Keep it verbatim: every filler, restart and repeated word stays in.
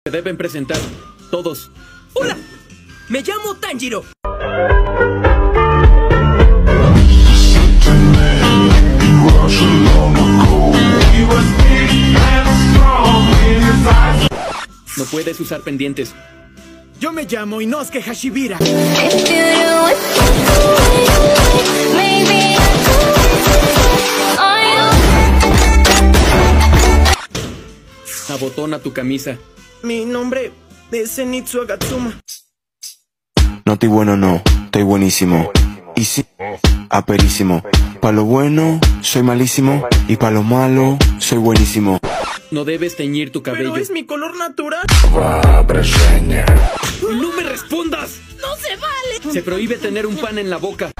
Se deben presentar, todos. ¡Hola! Me llamo Tanjiro. No puedes usar pendientes. Yo me llamo Inosuke Hashibira. Abotona tu camisa. Mi nombre es Zenitsu Agatsuma. No estoy bueno, no, estoy buenísimo. Y sí, aperísimo. Pa' lo bueno, soy malísimo. Y pa' lo malo, soy buenísimo. No debes teñir tu cabello. Pero es mi color natural. ¡No me respondas! ¡No se vale! Se prohíbe tener un pan en la boca.